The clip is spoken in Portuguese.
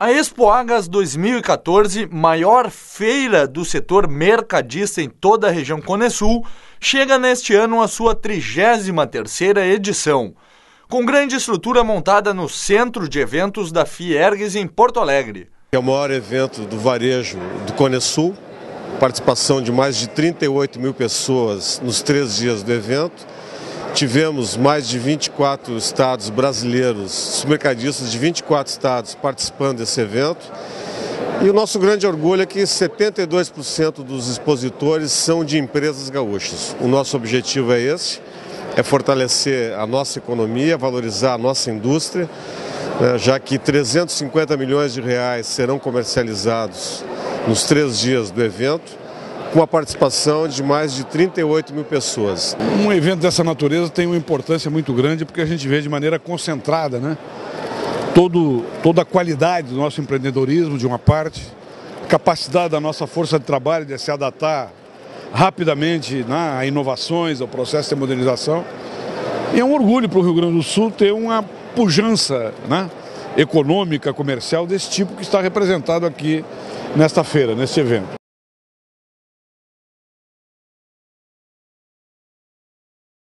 A Expo Agas 2014, maior feira do setor mercadista em toda a região Cone Sul, chega neste ano à sua 33ª edição. Com grande estrutura montada no centro de eventos da Fiergues em Porto Alegre. É o maior evento do varejo do Cone Sul, participação de mais de 38 mil pessoas nos 3 dias do evento. Tivemos mais de 24 estados brasileiros, mercadistas de 24 estados participando desse evento. E o nosso grande orgulho é que 72% dos expositores são de empresas gaúchas. O nosso objetivo é esse, é fortalecer a nossa economia, valorizar a nossa indústria, já que 350 milhões de reais serão comercializados nos 3 dias do evento, com a participação de mais de 38 mil pessoas. Um evento dessa natureza tem uma importância muito grande porque a gente vê de maneira concentrada, né? Toda a qualidade do nosso empreendedorismo, de uma parte, a capacidade da nossa força de trabalho de se adaptar rapidamente, né, a inovações, ao processo de modernização. E é um orgulho para o Rio Grande do Sul ter uma pujança, né, econômica, comercial desse tipo que está representado aqui nesta feira, neste evento.